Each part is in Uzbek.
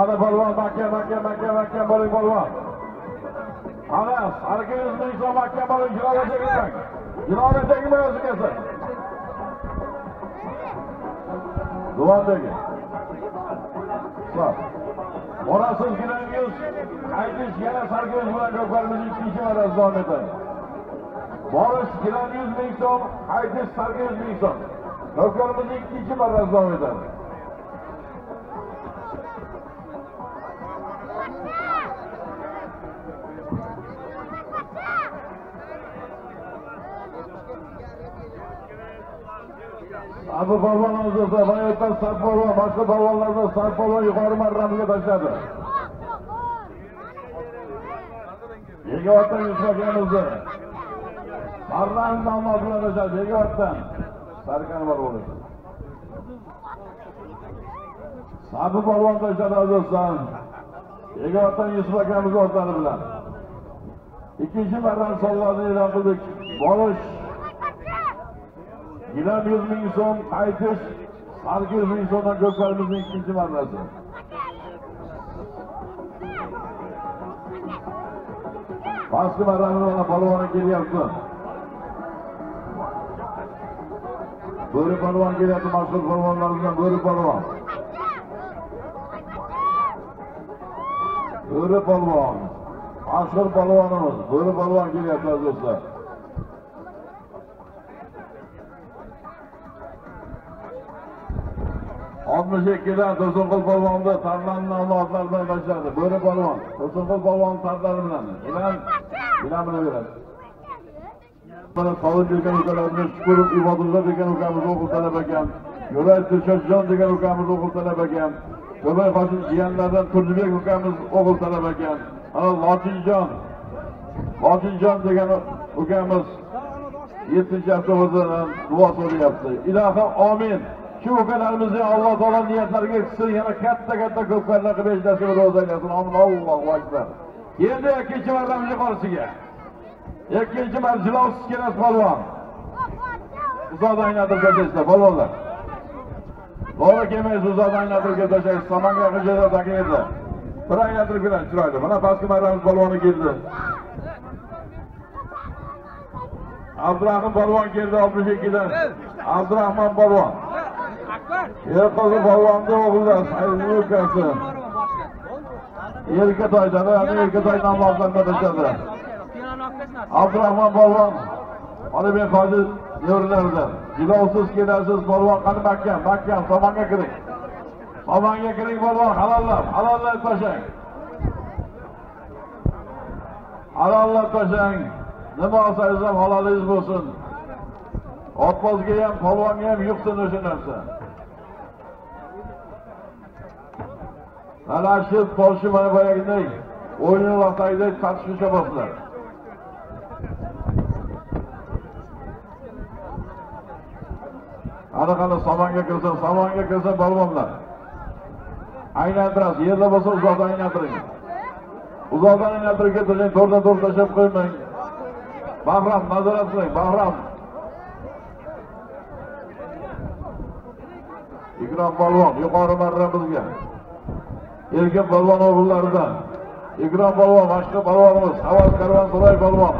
Ana polvon, makka bo'ling polvon. Anas, harakatingiz ming so'm makka bo'ling, jilovachaga. Jilovachaga bo'ling kelsin. Duvodagi. Sop. Orasiz girangiz, qaytish yana sarg'ish bilan ko'plarimiz ikkinchi marta davom etadi. Borish girangiz ming so'm, qaytish sarg'ish ming so'm. Ko'plarimiz ikkinchi marta davom etadi. Abu polvonimiz esa bayotdan saf polvon, boshqa polvonlardan saf polvon yuqori marramiga tashladi. Yegovatdan yusufakamizni marram nomlab bilan tashladi. Yegovatdan sarkani bor bo'ldi. Abu polvon tashladi azizlar. Yegovatdan yusufakamiz o'tlari bilan. İkinci marram sollarni e'lon qildik. Borish Gilam 100 ming so'm, qaytish 100 ming so'mdan ko'plarimizning ikkinchi marrasi. Pastki marrani polvoni kelyapti. Bo'ri polvon kelyapti, mashhur polvonlarimizdan Bo'ri polvon. Bo'ri polvon. Mashhur polvonimiz Bo'ri polvon kelyapti do'stlar. Oltmishdan To'sunqul polvonni tarlanni avlodlaridan boshladi. Bo'ri polvon, To'sunqul polvon tarlari bilan. Bilan beradi. Mana Sovun degan ukalarimiz, Shukurov Ibodulloh degan ukamiz o'qib talab ekan. Yo'lay Tilshotjon degan ukamiz o'qib talab ekan. Ko'bay Hoshim jiyanlardan Turdibek ukamiz o'qib talab ekan. Ana Lotinjon degan ukamiz 7-avtobusdan duo so'rayapti. Ilohim amin. Shu ukalarimizni Alloh taolo niyatlariga yetsin, yana katta ko'pkarlar qilib ejdasin, ro'za aylasin. Allohu akbar. Endi ikkinchi marramiz yuqorisiga. Ikkinchi marra jilovsiz kelas polvon. Uzoqdan aylantirib ketishdi polvonlar. To'g'ri kelmaysiz, uzoqdan aylantirib ketishdi. Samonga qilishda takaydi. Bir aylantirib keladi chiroyli. Mana pastki marramiz polvoni keldi. Abdurahmon polvon keldi 62dan. Abdurahmon polvon. Erqo'zi polvonni o'g'li Sayyid ukasi. Erkatoydan, Erkatoy nomlaridan tashladi. Abdurahmon polvon, Olibek hoji yo'llarida. Jilovsiz kelasiz polvon, qani mahkam, somonga kiring. Somonga kiring polvon, halollab tashlang. Halollab tashlang. Nima olsangiz ham halolingiz bo'lsin. Otbozga ham, polvonga ham yuqsin o'sha narsa. Ana shu Polsha mana boyagiday o'yin vaqtida tartishga bosdilar. Ana somonga kirsa polvonlar. Aylantirasiz, yerda bo'lsa uzoqdan aylantiring. Uzoqdan aylantirib keting, to'rdan tashlab qo'ymang. Bahram, nazorat qiling, Bahram. Ikrom polvon yuqori marramizga. Erkin polvon o'g'illaridan. Ikrom polvon, boshqa polvonimiz, Havas Karvonso'roy polvoni.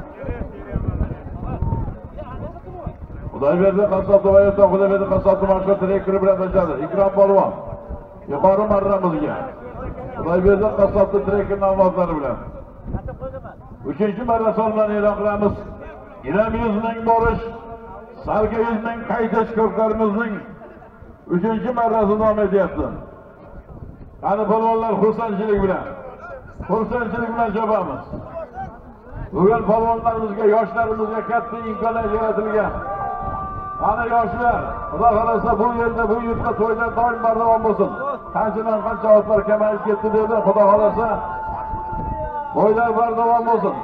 Xudoyberdi qassob To'g'ayevdan Xudoyberdi qassobni boshqa direktori bilan tashladi. Ikrom polvon yuqori marramizga. Xudoyberdi qassobni direktor nomlari bilan. 3-marra sonlarni e'lon qilamiz. Gilam 100 ming borish, sarga 100 ming qaytish ko'pkarimizning 3-marrasi davom etyapti. Qani polvonlar xursandchilik bilan chopamiz. Bugun polvonlarimizga, yoshlarimizga katta imkoniyat yaratilgan. Qani yoshlar, Xudo xolasa bu yerda, bu yurtda to'ylar doim bardavom bo'lsin. Qancha otlar kamayib ketdi dedi, Xudo xolasa to'ylar bardavom bo'lsin.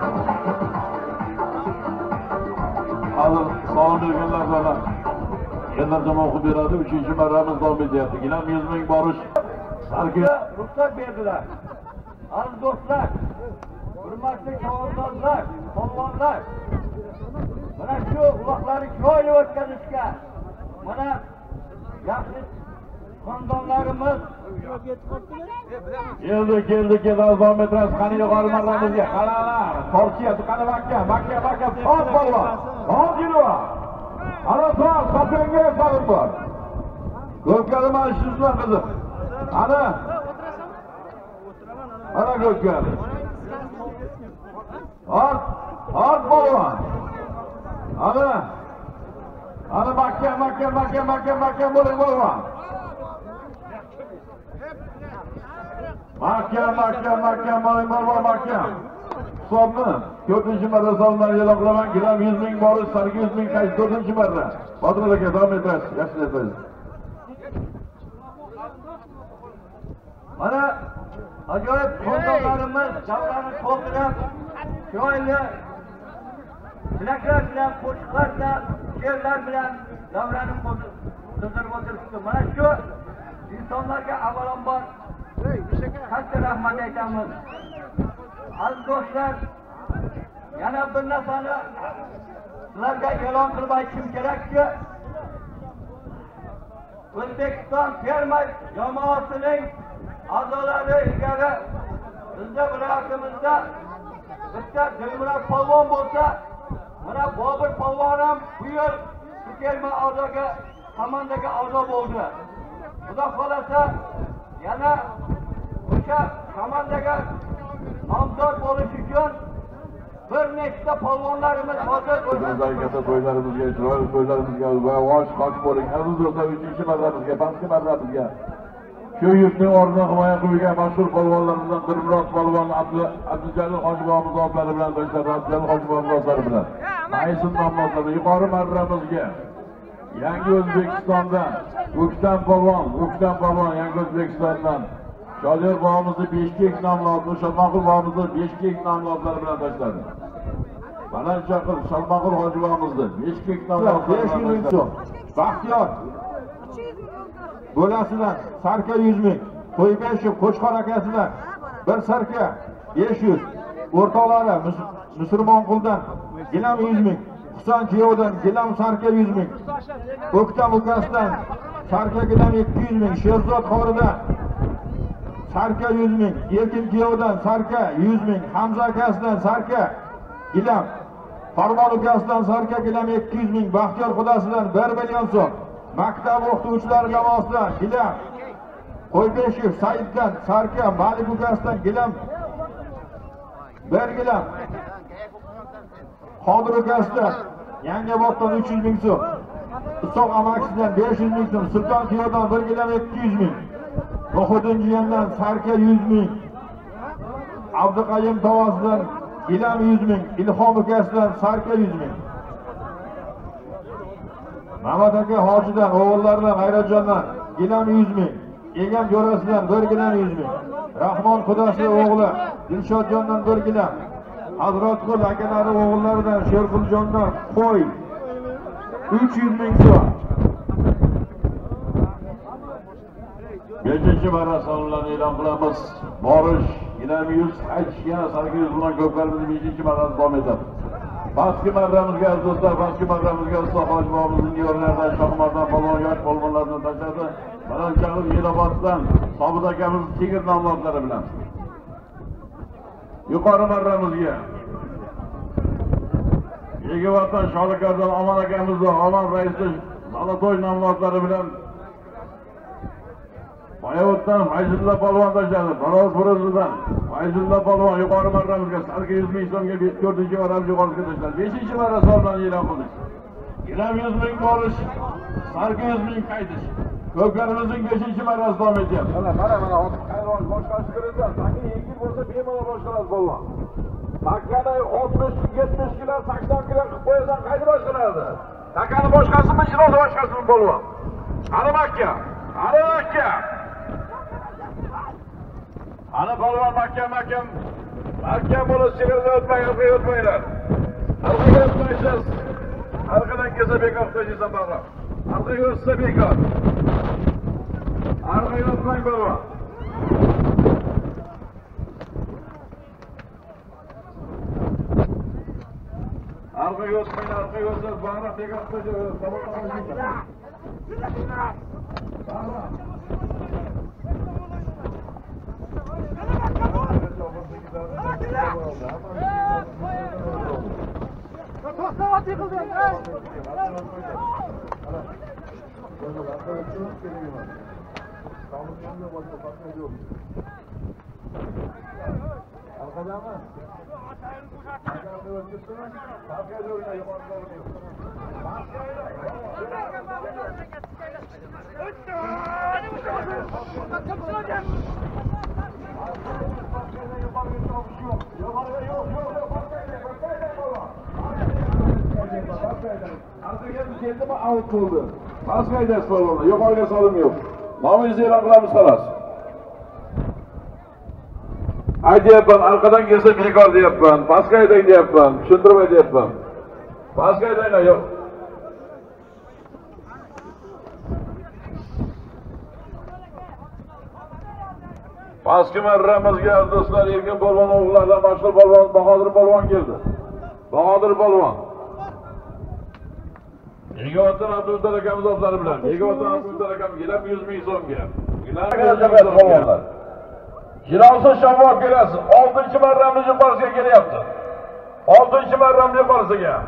Salon berganlar bilan Kenar zaman beradi, 3-chi marramiz davom etyapti. Gilam 100 ming borish. Sarkiga ruxsat berdilar. Aziz do'stlar, hurmatli savobdorlar, polvonlar, mana shu uloqlarni chiroyli o'tkazishga, mana yaxshi xonadonlarimiz keldi davom etamiz. Qani yuqori marramizga qaralar. Torchiyasi qani makka soat polvon. Soat yilva. Ana soat qatanga sabr bor. Ko'pkari mana shuzlar qizim. Ana ko'pkari. Ort polvon. Ana makka bo'ling polvon. Mahkam bo'ling polvon mahkam. Hisobni 4-chi marra sondan e'lon qilaman. Gilam 100 ming borish, sargi 100 ming qaysi 4-chi marra. Botir aka davom etasiz. Yaxshi aytasiz. mana ajoyib xonadonlarimiz davrani to'ldirib, chiroyli tilaklar bilan, qo'shiqlar bilan, she'rlar bilan davrani to'ldirib o'tiribdi. Mana shu insonlarga avvalambor katta rahmat aytamiz. Aziz do'stlar, yana bir narsani sizlarga e'lon qilib aytishim kerakki, O'zbekiston terma jamoasining a'zolari ilgari bizda viloyatimizda bitta Dilmurod polvon bo'lsa, mana Bobur polvon ham bu yil shu terma a'zoga komandaga a'zo bo'ldi. Xudo xolasa yana o'sha komandaga nomzod bo'lish uchun bir nechta polvonlarimiz hozir o'zimizga katta to'ylarimizga, chiroyli to'ylarimizga vosh qoch bo'ling. Aziz do'stlar, 3-chi marramizga, pastki marramizga shu yurtning o'rnini himoya qilgan mashhur polvonlarimizdan Dilmurod polvon, Abdujalil Hojibobomiz otlari bilan do'stlar, Abdujalil Hojibobomiz otlari bilan Maysin nomlari yuqori marramizga Yangi O'zbekistondan O'ktam polvon, Yangi O'zbekistondan Shodir bobomizni Beshkek nomlari, Shalmaqul bobomizni Beshkek nomlari bilan tashladi. Balandchaqir Shalmaqul hoji bobomizni Beshkek nomlari 500 ming so'm. Baxtiyor bo'lasidan sarka 100 ming. Qo'ybeshev Qo'chqor akasidan bir sarka 500. O'rtoqlari Musulmonquldan gilam 100 ming. Husan kuyovdan gilam sarka 100 ming. O'ktam ukasidan sarka gilam 200 ming. Sherzod qoridan sarka 100 ming, Erkin kuyovdan sarka 100 ming, Hamza akasidan sarka gilam, Farmon ukasidan sarka gilam 200 ming, Baxtiyor xudosidan 1 million so'm, maktab o'qituvchilari jamoasidan gilam, Qo'ybeshev Saiddan sarka, Malik ukasidan gilam 1 gilam, Qodir ukasidan Yangioboddan 300 ming so'm, Isoq amakisidan 500 ming so'm, Sulton kuyovdan 1 gilam 200 ming. Muhiddin jiyandan sarka 100 ming. Abduqayim tovosidan gilam 100 ming. Ilhom ukasidan sarka 100 ming. Mamat aka hojidan, o'g'illaridan G'ayratjondan gilam 100 ming. Egam jo'rasidan 1 gilam 100 ming. Rahmon xudosi o'g'li Dilshodjondan 1 gilam. Hazratqul akalari o'g'illaridan Sherquljondan qo'y 300 ming so'm. 5-chi marra sonlarini e'lon qilamiz. Borish gilam 100, qaytish yana sarka 100 bilan ko'plarimiz 5-chi marrani davom etadi. Pastki marramizga do'stlar, pastki marramizga Ustoz hoji bobomizning yo'llaridan Shohmardan polvon yosh polvonlarni tashladi. Balandchaqir Yeloboddan Sobit akamiz Tegir nomlari bilan. Yuqori marramizga Yegivatdan Sholikardan Omon akamizni Omon raisi Zalatoy nomlari bilan Bayovutdan Fayzulla polvon tashladi. Faroz Furuzidan Fayzulla polvon yuqori marramizga sarka 100 ming so'mga 4-chi marramizga yuqoriga tashladi. 5-chi marra sonlarini e'lon qildik. Gilam 100 ming borish, sarka 100 ming qaytish. Ko'pkarimizning 5-chi marrasi davom etyapti. Mana hayron boshqasi kiradi. Sakin yengil bo'lsa bemalol boshqaradi polvon. Takkani 60-70 kilo, 80 kilo qilib qo'ysan qayda boshqaradi? Takkani boshqasimi, jirozni boshqasimi polvon? Ana makka. Ana polvon mahkam bo'lib sigirga o'tmanglar. Arqaga o'tmaysiz. Arqadan kelsa bekor qo'yinglar barra. Arqaga o'tsa bekor. Arqaga o'tmang polvon. Arqaga o'tmang, arqaga o'tsa bag'ra bekor qilib Kendime out oldu. Nasıl kaydesi var ona? Yok öyle salım yok. Namazı elan kılamız kalas. Haydi yapın, arkadan gelse bekar diye yapın. Paskayda diye yapın. Şundurma diye yapın. Paskayda yok. Paskı merremiz geldi dostlar. Erkin Polvon oğullardan başlı Polvon, Bahadır Polvon geldi. Bahadır Polvon. Yegovatan Abdülder akamiz otları bilen. Yegovatan Abdülder akamiz gelen 100 ming so'm gel. Gelen Jirovsiz Shavvot kelasi 6-marramni yuqorisiga kelyapti. 6-marramni yuqorisiga.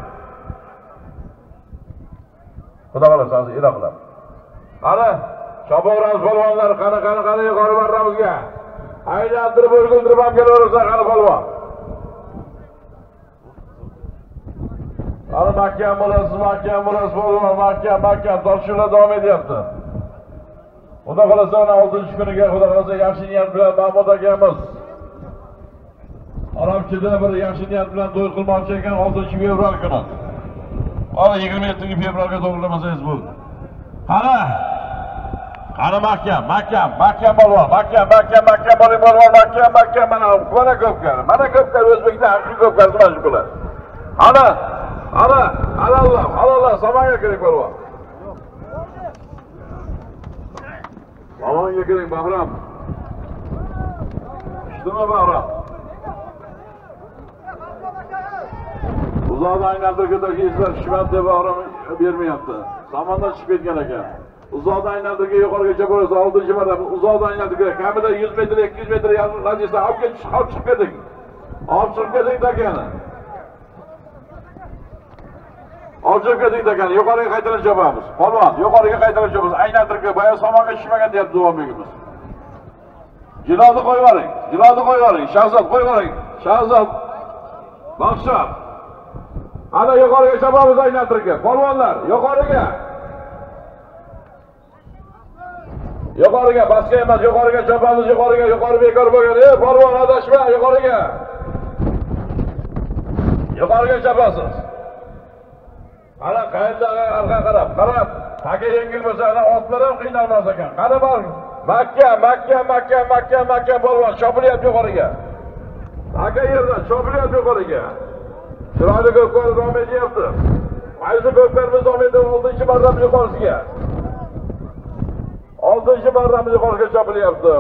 Xudo xolasa ilo qilib. Qani, Shavvoramiz polvonlar qani yuqori marramizga. Aylantirib o'rgildirib ham kelaversa qani polvon. Qani mahkam bo'lasiz polvon, mahkam tortishuvlar davom etyapti. Xudo xolasa 6-kuniga xudo xolasa yaxshi niyat bilan Mahmud akamiz Arabchada bir yaxshi niyat bilan to'y qilmoqchi ekan 6-fevral kuni. Mana 27-fevralga to'g'rilamasangiz bo'ldi. Qani mahkam polvon, mahkam bo'ling polvon, mahkam mana ko'pkar o'zbekda haqiqiy ko'pkar mana shu kunlar. Halallah, samonga kerak polvon. Samonga kerak Bahram. Ishdimi Bahram? Uzoqda aylantirgidagi izlar shishmadi deb Bahram bermayapti. Samondan chiqib ketgan ekan. Uzoqda aylantirga yuqorigacha bo'lsa 6-marta uzoqda aylantirga kamida 100 metr, 200 metr radiusda olib chiqib ketdik. Olib chiqib ketdik takani. Yuqoriga qaytarib chopamiz. Polvon, yuqoriga qaytarib chopamiz. Aylantirga boya samonga tushmagan deyapti davomiyimiz. Jilodni qo'yib yuboring. Shahzod qo'yib yuboring. Shahzod. Baxshab. Ana yuqoriga chopamiz aylantirga. Polvonlar, yuqoriga. Yuqoriga, pastga emas, yuqoriga chopamiz, yuqori bekor bo'lgan. Polvon adashma, yuqoriga. Yuqoriga chopasiz. Ana qayerdaga arqa qarab. Taka yengil bo'lsa, ana otlar ham qiynalmas ekan. Qani bor. Makka polvon chopilyapti yuqoriga. Taka yerda chopilyapti yuqoriga. Chiroyli ko'pkar davom etyapti. Qaysi ko'pkarimiz davom etyapti 6-marramiz yuqorisiga. 6-marramiz yuqoriga chopilyapti.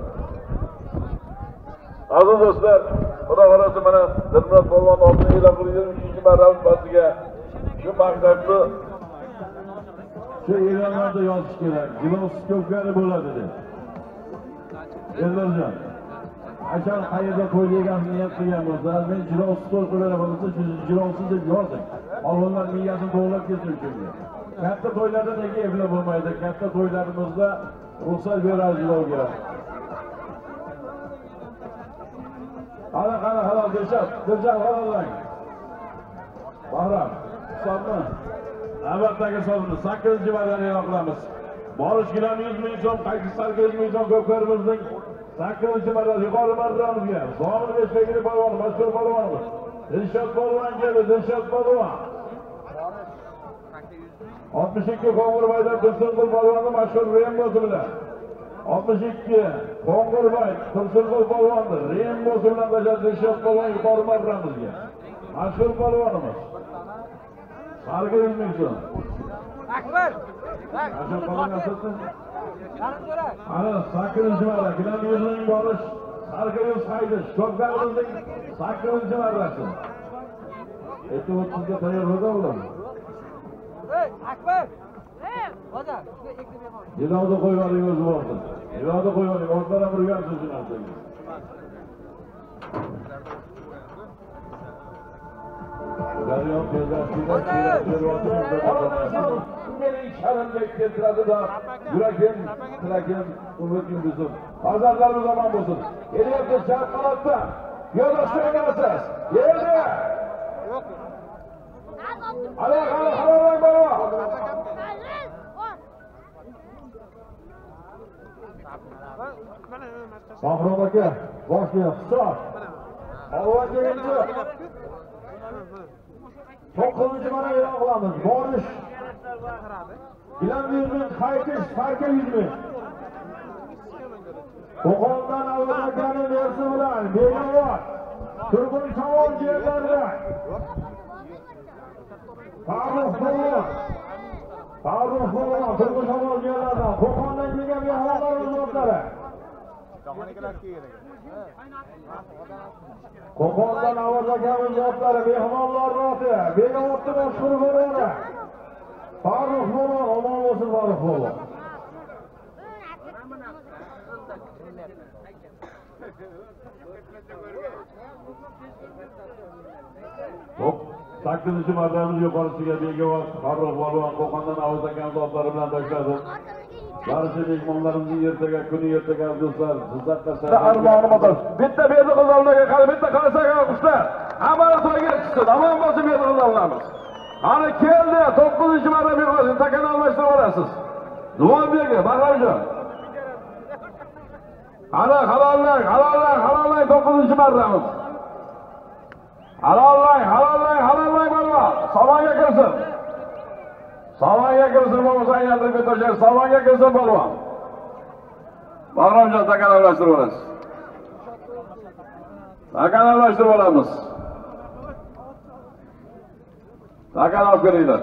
Aziz do'stlar, xudo xolasa mana Dilmurod polvon oldin e'lon qilingan 3-marramiz pastiga shu maktabni shu e'lonlarda yozish kerak. Jilovsiz ko'pkari bo'ladi deb. Ellarjon, qachon qayerda to'y degan niyat qilgan bo'lsa, men jilovsiz to'y qiladigan bo'lsa, shu jilovsiz deb yozing. Polvonlar miyasini to'g'rilab ketsin uchun. Katta to'ylarda nega evlar bo'lmaydi? Katta to'ylarimizda ruxsat beradi jilovga. Qani halol Dilshod halollang. Bahram, hisobni navbatdagi hisobni 8-marradan e'lon qilamiz. Borish bilan 100 ming so'm, qaytish 800 ming so'm ko'pkarimizning 8-marra yuqori marramizga. Zomin Beshbekli polvon, mashhur polvonimiz. Dilshod polvon keldi, Dilshod polvon. 62 Qo'ng'irboyda Tursunqul polvonni mashhur Rembosi bilan. 62 Qo'ng'irboy Tursunqul polvonni Rembosi bilan bajardi Dilshod polvon yuqori marramizga. Mashhur polvonimiz. Sargı 100 ming so'm. Akbar. Ana 8-chi marra bilan yuzning borish, sarkayib saydish, ko'pkarimizning 8-chi marrasi. Endi 30ga tayyor bo'lganlar. Akbar. Hoca, Yilada qo'yvaring o'zi bo'lsin. Yilada qo'yvaring, orqadan urgan so'zini ayting. Daryo tezasida mening sharimga keltiradi-da, yuragim, tilagim, umiding bo'lsin. Farzandlarimiz omon bo'lsin. Kelyapti Sharqalotda. Yo'ldoshlarimiz. Yerda. Hali bor. Bahrom aka, boshliq, hisob. Avvalga endi 9-chi marra e'lon qilamiz. Borish. Bilan 100 ming, qaytish, farqi 100 ming. Qo'qondan avvalgani versi bilan Begobod, Turg'un savol yerlarida. Farruh Bo'lon, Turg'un savol yerlarida. Qo'qondan kelgan mehmonlarimiz o'zlari. Qo'qondan avvalgani yotlari, mehmonlar roti, Begobodni mashhur bo'ladi. Farruh Bo'lon, omon bo'lsin Farruh Bo'lon. Hop, 8-chi marramiz yuqorisiga Begobod, Farruh Bo'lon Qo'qondan avvalgani yotlari bilan tashladi. Barcha mehmonlarimizni ertaga do'stlar, Jizzaxda armonimiz. Bitta berdi qizlarga qara, bitta qarasak qushlar. Hamma to'yga chiqsin, omon bo'lsin berdi qizlarimiz. Ana keldi, 9-chi marra berasiz, takana almashtirib olasiz. Duoberga, Bahramjon. Ana halollang 9-chi marramiz. Halollang bo'lma. Salonga kirsin. Bo'lmasa yandirib o'tashar. Salonga kirsin bo'lma. Bahramjon takana almashtirib olasiz. Takana almashtirib olamiz. Takana olib kelinglar.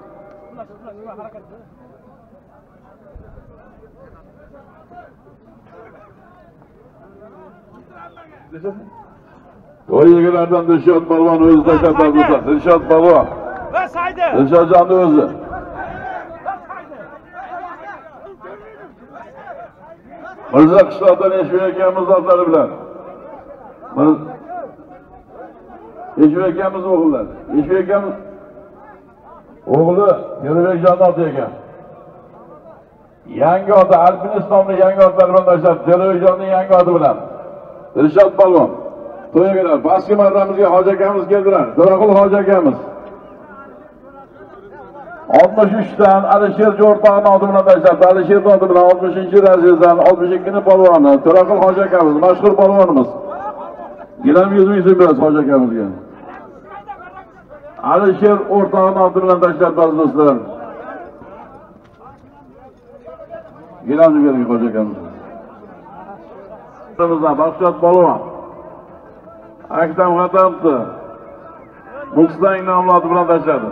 To'ylardan Dilshod polvon o'zi tashlab o'tdi. Dilshod polvon. va Saydi. Dilshodjonning o'zi. Mirzo qishloqdan Eshbek akamiz zotlari bilan. Eshbek akamiz o'g'illar. Eshbek akamiz o'g'li Yo'lbekjon ota ekan. Yangi ota Alpinistonning yangi otlari bilan tashlab, Yo'lbekjonning yangi oti bilan. Dilshod polvon. To'ygalar, pastki marramizga hoji akamiz keldilar. To'raqul hoji akamiz. 63 dan Alisher Jo'rtog'ning oti bilan tashlabdi. Alisher oti bilan 60-razrezdan 62ni polvoni. To'raqul hoji akamiz, mashhur polvonimiz. Gilam 100 ming so'm berasiz hoji akamizga. Alisher o'rtog'ning oti bilan tashlabdi aziz do'stlar. Gilamni bering hoji akamiz. Bizdan Baxshot polvon. Aktam Xatamni Mustang nomli oti bilan tashladi.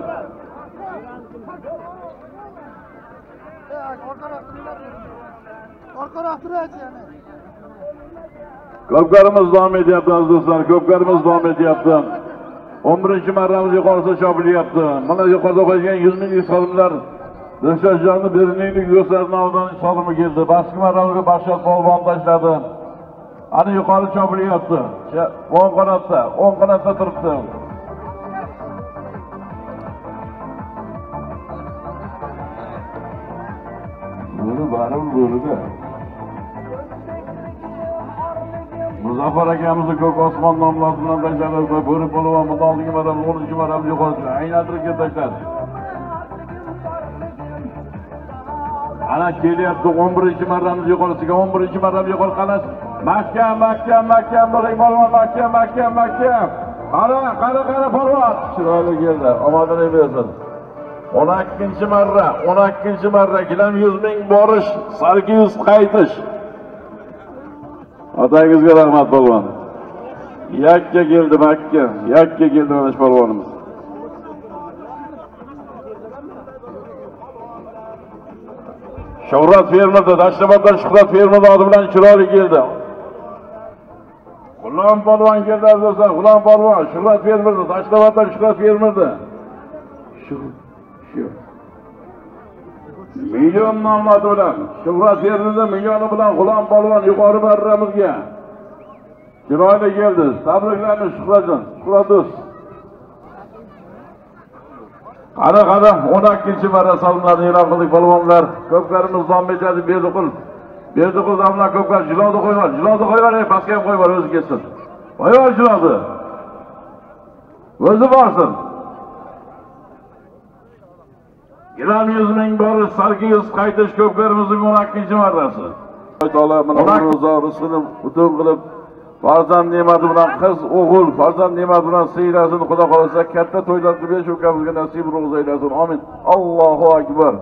Ko'pkarimiz davom etyapti aziz do'stlar, ko'pkarimiz davom etyapti. 11-chi marramiz yuqorida chopilyapti. Mana yuqorida qo'ygan 100 ming so'mlar Dilshodjonni Berniylik do'stlarning nomidan so'rimi keldi. Pastki marramizga Baxshot polvon tashladi. Ana yuqori chopilyapti. 10 qanotda turibdi. Buni baribir bo'ldi. Muzaffar akamizni ko'k osmon nomli bilan tashladi. Bo'ri polvon oldingi marra 10-chi marra yuqoriga aylantirib tashladi. Ana kelyapti 11-chi marramiz yuqorisiga, 11-chi marra yuqori qanot. Mahkam bo'ling polvon, mahkam. Qara polvon. Chiroyli keldi. Omadini bersin. 12-chi marra gilam 100 ming borish, sarki 100 qaytish. Otangizga rahmat polvon. Yakka keldi mana polvonimiz. Shuhrat Fermerdi, Dashtoboddan Shuhrat Fermerdi oti bilan chiroyli keldi. G'ulom polvon keldi azizlar, G'ulom polvon, Shuhrat Fermerdi, Dashtoboddan Shuhrat Fermerdi. Shu. Milyon nomlari bilan Shuhrat Fermerdi milyoni bilan G'ulom polvon yuqori marramizga. Chiroyli keldi. Tabriklarni Shuhratjon, Shuhratus. Qara 12-marra salomlarni e'lon qildik polvonlar. Ko'plarimiz davom etadi, Berdiqul damlar ko'plar jilodi qo'yvar, pastga ham qo'yvar, o'zi kelsin. Qo'yvar jilodi. O'zi borsin. Gram 100 ming bori sarkiz qaytish ko'plarimizning 12-marrasi. Alloh mana rizqini butun qilib farzand ne'mati bilan qiz, o'g'il, farzand ne'mati bilan siyrasin. Xudo xolasa katta to'ylar qilib besh ukamizga nasib ro'z aylasin. Amin. Allohu akbar.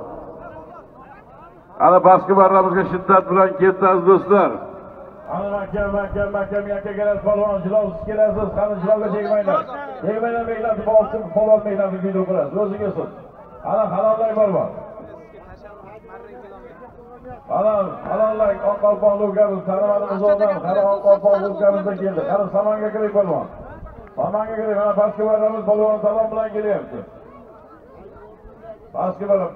Ana pastki barramizga shiddat bilan ketdi aziz do'stlar. Ana makam yakka kelasiz polvon, jilosiz kelasiz. Qani jilovga tegmanglar. Tegmanglar mehnatni bosib, polvon mehnatini video qilasiz. O'ziga so'z. Ana halollar bor. Halollar oqqalpoq ukamiz, Qaramanimiz o'rdan, oqqalpoq ukamizdan keldi. Qani samonga kirib polvon. Samonga kirib, mana pastki barramiz polvon salom bilan kelyapti. Pastki barram.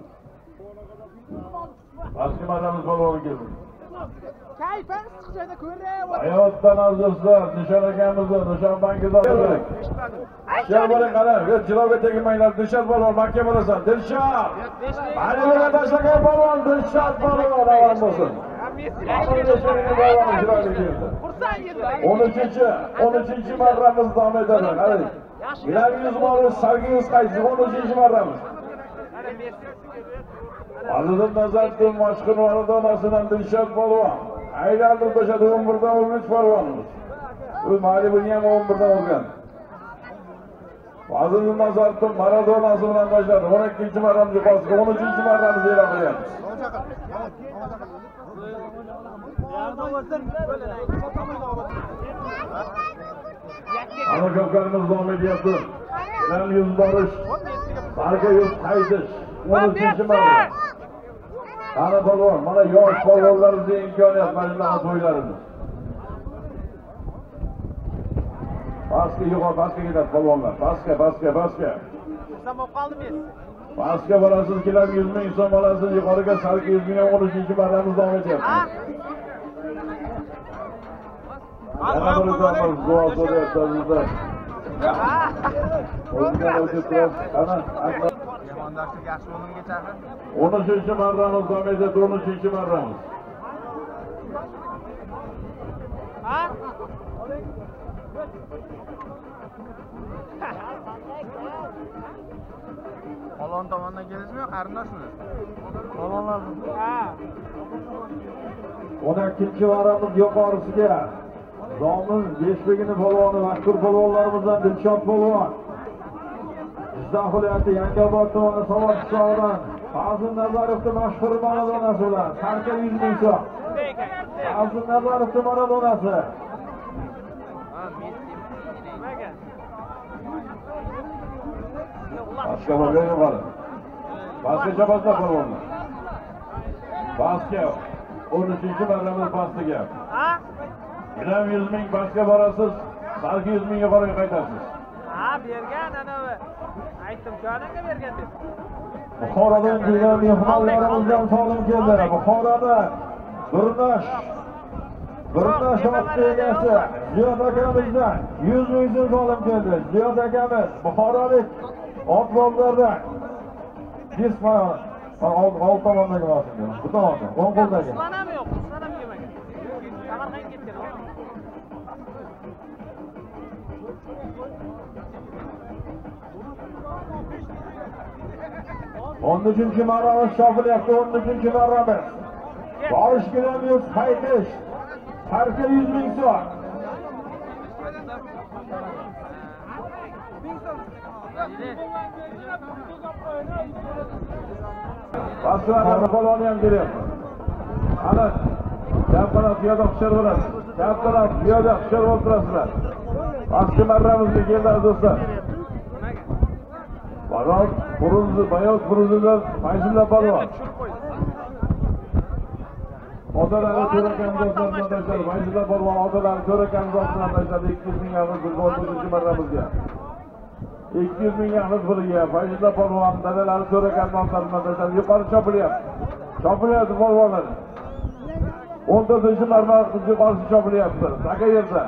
Pastki barramiz polvon keldi. Kayfimiz chiqishini ko'ryapti. Hayotdan azizlar, Nishon akamizni, Nishon bankida qo'ydik. Shavbalik qarang, jilovga tegmanglar, Dilshod polvon, Makka bo'lasan, Dilshod. Mani bilan tashlagan polvon, Dilshod polvon ravon bo'lsin. Xursand 13-marramiz davom etadi. Qarang. Gram 100 bor sargiz qaysi 13-marramiz. Azidim Nazardin mashhur maradonasidan Dilshod polvon. Aylantirib tashladi 11dan 13 polvonimiz. U Malibuning ham 11dan olgan. Azidim Nazardin maradonasi bilan tashladi 12-marramiz yuqorisiga 13-marramiz e'lon qilyapmiz. Ana ko'plarimiz davom etyapti. Gram 100 borish, barga 100 qaytish 13-marra. Ana polvon, mana yosh polvonlarimizga imkoniyat mana shunaqa to'ylarimiz. Pastga ketadi polvonlar. Pastga. Samab qoldim. Pastga borasiz, gram 100 ming so'm olasiz, yuqoriga salki 100 ming 13-marramiz davom etyapti. Yana bir o'zimiz duo so'rayapti azizlar. O'zingdan o'tib turib, ana Jamoadorchilik yaxshi o'yinga chaqir. 13-marramiz davom etadi, 13-marramiz. Polvon tomondan kelasizmi, qarindoshmi? Polvonlar. Ha. 12-marramiz yuqorisiga Zomin Beshbegini polvoni, mashhur polvonlarimizdan Dilshod polvon. Jizzax viloyati Yangiobod tumani Savol qishlog'idan Fazil Nazarovning mashhur maradonasi bilan sarka 100 ming so'm. Fazil Nazarovning maradonasi. Pastga borgan yuqori. Pastga jabozda polvonlar. Pastga 13-marramiz pastiga. Gram 100 ming pastga borasiz, balki 100 ming yuqoriga qaytasiz. Ha, bergan anavi. Aytdim, jo'nanga bergan deb. Buxorodan kelgan mehmonlarimizdan salom keldi. Buxoroda Burnash oti egasi Ziyod akamizdan 100 ming so'm salom keldi. Ziyod akamiz Buxorolik otbozlardan Dismayon old tomondagi bo'lsin. Bu tomonda, o'ng qo'ldagi. Quslanam yo'q, quslanam kelmagan. Samarqandga ketgan. 13-marramiz shofilyapti, 13-marramiz. Borish kelamiz, qaytish. Sarka 100 ming so'm. Pastlarni polvoni ham kelyapti. Ana, gapqalab piyoda hushyor bo'lasiz. Gapqalab piyoda hushyor bo'lib turasizlar. Pastki marramizga keldi do'stlar. Bayot Furuzidan Fayzulla polvon. Otalarni ko'rakan do'stlardan tashlab, Fayzullo polvon otalarni ko'rakan do'stlardan tashlab 200 ming yaqin pulga 14 marramizga. 200 ming yaqin pulga Fayzullo polvon dadalari ko'rakan do'stlardan tashlab yuqori chopilyapti. Chopilyapti polvonlar. 14-marma yuqorisi chopilyapti. Taka yerda.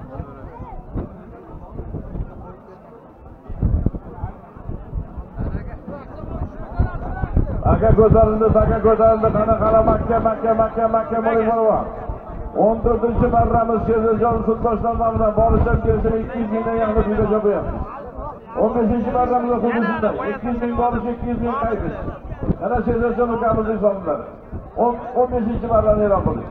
Aka ko'tarildi, qana makka bo'ling polvon. 14-marramiz Sherzodjon Sultoshdan nomidan borishdan kelishib 200 mingdan yaqin pulga chopyapti. 15-marramizda xuddi shunday. 200 ming borish, 200 ming qaytish. Ana Sherzodjon ukamizning sonlari. 15-marrani e'lon qildik.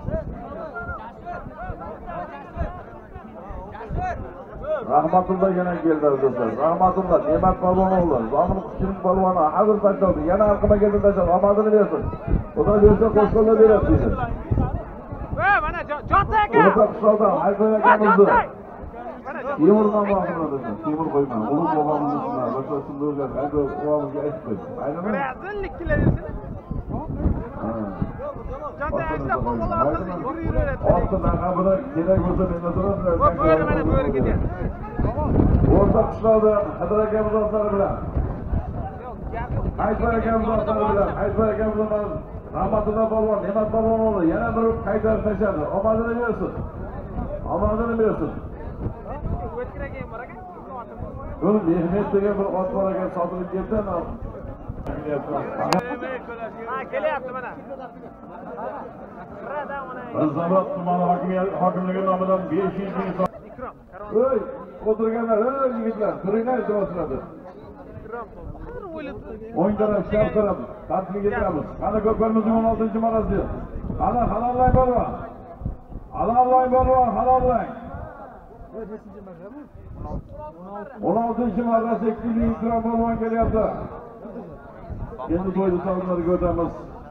Rahmatulloh yana keldi do'stlar. Rahmatulloh, Ne'mat polvon o'g'li, Zomin Qushchilik polvoni hazır tashladi. Yana orqama keldi tashladi. Omadini bersin. Xudo bersa qo'shqo'llab beradi dedi. Mana Jota aka. Ota qishloqdan Aytay akamizni. Temurdan baqiradi. Temur qo'yman. Ulug' bobomizni sunnar. Boshqa sundirlar. Aytay o'g'limizga aytdi. Aydinmi? Brazillik kelaversin. Jota aka polvonlarni yuraveradi. Ortidan qabri kerak bo'lsa menda turadi. Bo'ri mana bo'ri ketyapti. O'rta qishloqdan Xadir akamiz do'stlari bilan. Aytay akamiz do'stlari bilan. Aytay akamiz bilan Rahmatulloh polvon, Ne'mat polvon o'g'li yana bir qaytarib tashladi. Omadini bersin. Omadini bersin. Bu Mehmet degan bir ot bor ekan, sotilib ketdi. Ha, kelyapti mana. Rizobod tumani hokimligi nomidan 500 ming so'm. Ey, o'tirganlar, ey yigitlar, turinglar iltimoslarni. O'ng taraf, chap taraf, tartibga kelamiz. Qani ko'pkarimizning 16-marrasi. Qani halollang polvon. Halollang polvon, halollang. 16-marrasi 200 ming so'm polvon kelyapti. Endi to'yni savdolarga o'tamiz.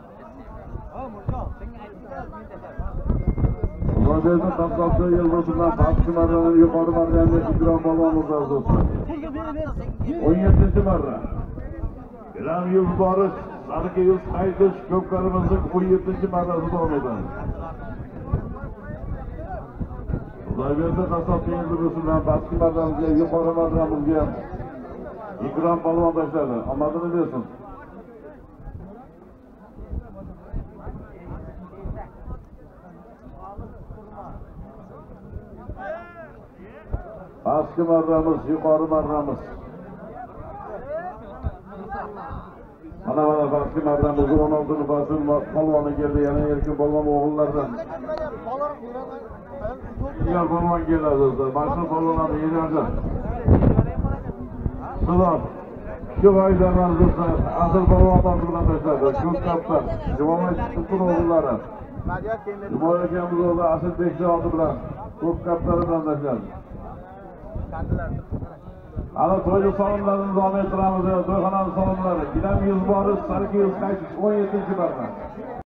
Ro'zada tafsilotli yil bo'lsinlar, pastki marrani yuqori marrani ikrom polvon o'rtasida do'stlar. 17-marra. Bilan yuz borish, sariq yuz qaytish ko'pkarimizning 17-marrasi davom etadi. Xudoberdi qassobning yil bo'lsinlar, pastki marramizga, yuqori marramizga ikrom polvon tashladi. Omadini bersin. Pastki marramiz, yuqori marramiz. Mana pastki marramiz 16 polvoni keldi, yana erkin polvon o'g'illardan. Ular polvon keladi do'stlar. Boshqa polvonlarni yerlarda. Xudob. Shu vaydarlar do'stlar, asl polvonlar bilan tashladi. Ko'p kaptar, Jumoy Tutun o'g'illari. Jumoy akamiz o'g'li Asilbek javobi bilan ko'p kaptari bilan tashladi. Ana to'yni salomlarini davom ettiramiz. To'yxonani salomlari. Gilam yuz borish, sariq yuz qaytish 17-marra.